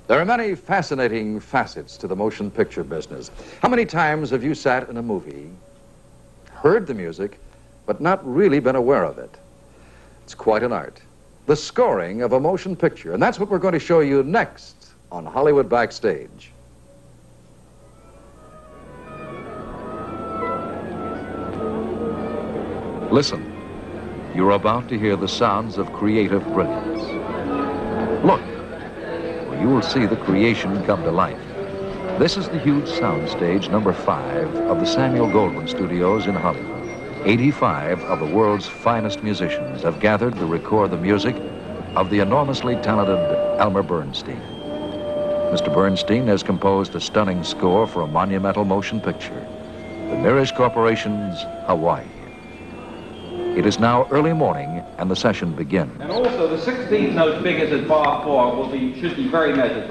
There are many fascinating facets to the motion picture business. How many times have you sat in a movie, heard the music, but not really been aware of it? It's quite an art. The scoring of a motion picture, and that's what we're going to show you next on Hollywood Backstage. Listen, you're about to hear the sounds of creative brilliance. Look, where you will see the creation come to life. This is the huge soundstage number 5 of the Samuel Goldwyn Studios in Hollywood. 85 of the world's finest musicians have gathered to record the music of the enormously talented Elmer Bernstein. Mr. Bernstein has composed a stunning score for a monumental motion picture, the Mirisch Corporation's Hawaii. It is now early morning, and the session begins. And also, the 16th note figures at bar 4 should be very measured.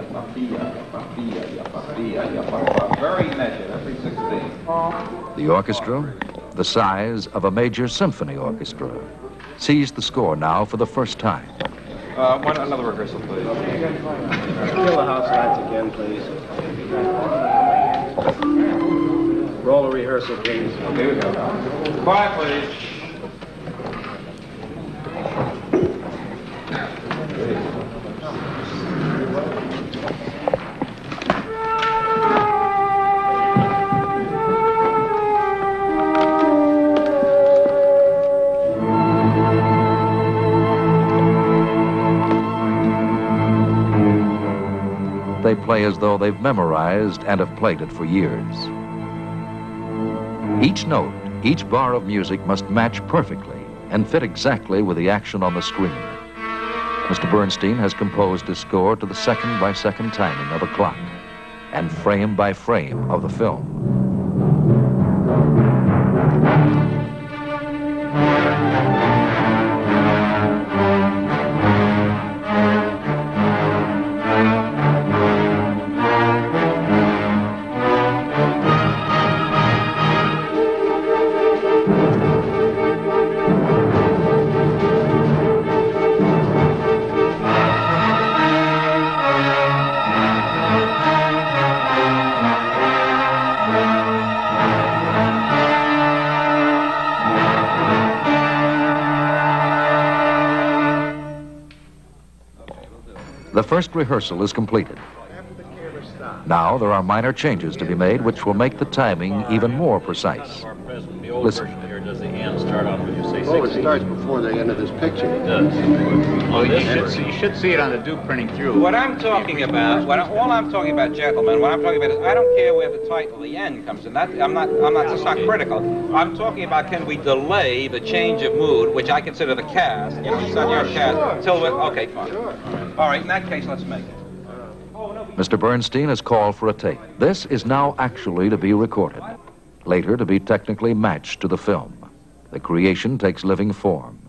Very measured, every 16th. The orchestra, the size of a major symphony orchestra, sees the score now for the first time. Another rehearsal, please. Kill the house lights again, please. Roll a rehearsal, please. Okay, we go. Quiet, please. They play as though they've memorized and have played it for years. Each note, each bar of music must match perfectly and fit exactly with the action on the screen. Mr. Bernstein has composed a score to the second-by-second timing of a clock and frame by frame of the film. The first rehearsal is completed. Now there are minor changes to be made which will make the timing even more precise. Listen. Does the end start off when you say 16? Oh, it starts before the end of this picture. It does. Oh, you should see it on the Duke printing through. What I'm talking about, all I'm talking about, gentlemen, what I'm talking about is I don't care where the title, the end comes in. That's not critical. I'm talking about can we delay the change of mood, which I consider the cast, you know, it's on your cast, till we're, okay, fine. All right, in that case, let's make it. Mr. Bernstein has called for a tape. This is now actually to be recorded, later to be technically matched to the film. The creation takes living form.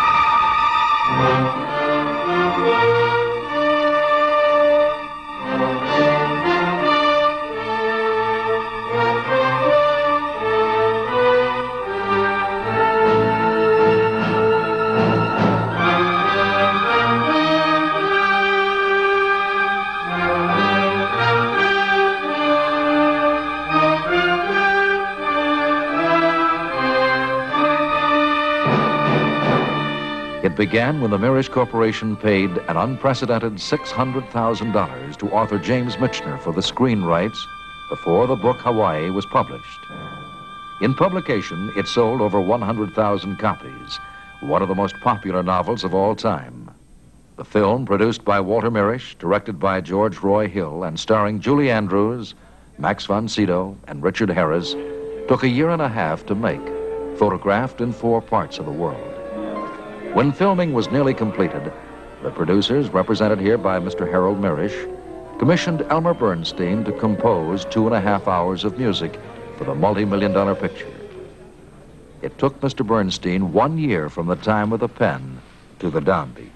It began when the Mirisch Corporation paid an unprecedented $600,000 to author James Michener for the screen rights before the book Hawaii was published. In publication, it sold over 100,000 copies, one of the most popular novels of all time. The film, produced by Walter Mirisch, directed by George Roy Hill, and starring Julie Andrews, Max von Sydow, and Richard Harris, took a year and a half to make, photographed in 4 parts of the world. When filming was nearly completed, the producers, represented here by Mr. Harold Mirisch, commissioned Elmer Bernstein to compose 2.5 hours of music for the multi-million-dollar picture. It took Mr. Bernstein 1 year from the time of the pen to the downbeat.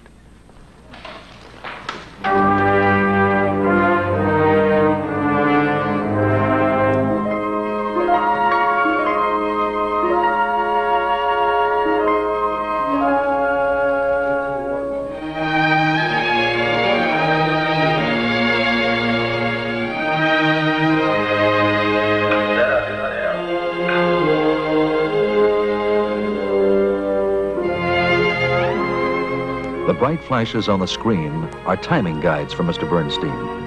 light flashes on the screen are timing guides for Mr. Bernstein.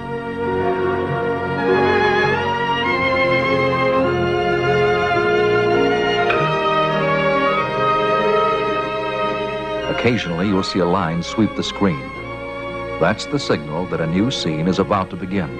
Occasionally, you'll see a line sweep the screen. That's the signal that a new scene is about to begin.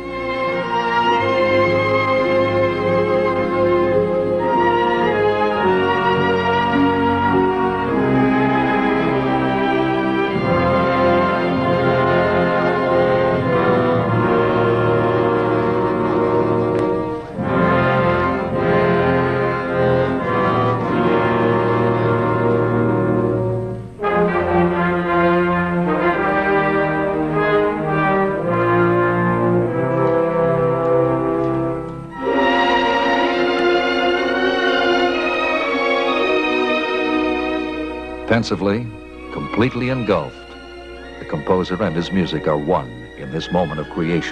Pensively, completely engulfed, the composer and his music are one in this moment of creation.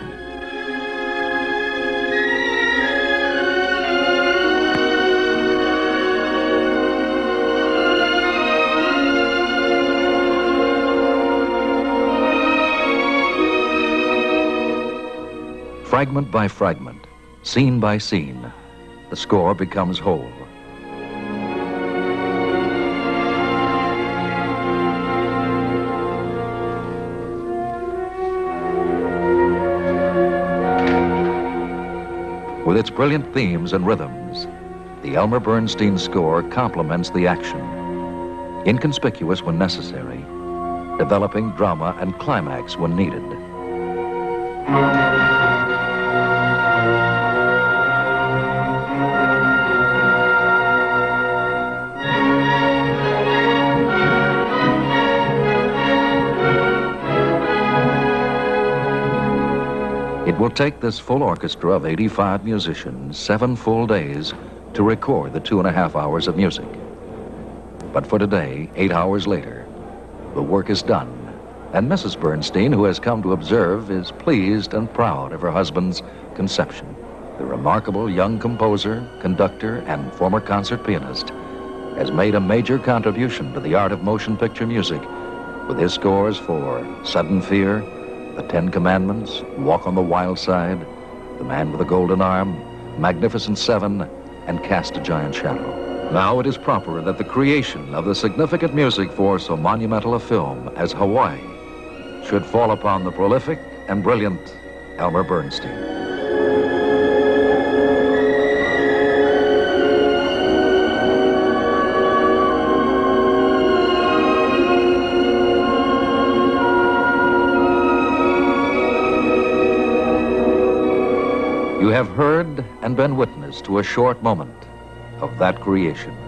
Fragment by fragment, scene by scene, the score becomes whole. With its brilliant themes and rhythms, the Elmer Bernstein score complements the action, inconspicuous when necessary, developing drama and climax when needed. It will take this full orchestra of 85 musicians 7 full days to record the 2.5 hours of music. But for today, 8 hours later, the work is done, and Mrs. Bernstein, who has come to observe, is pleased and proud of her husband's conception. The remarkable young composer, conductor, and former concert pianist has made a major contribution to the art of motion picture music with his scores for Sudden Fear, The Ten Commandments, Walk on the Wild Side, The Man with the Golden Arm, Magnificent Seven, and Cast a Giant Shadow. Now it is proper that the creation of the significant music for so monumental a film as Hawaii should fall upon the prolific and brilliant Elmer Bernstein. You have heard and been witness to a short moment of that creation.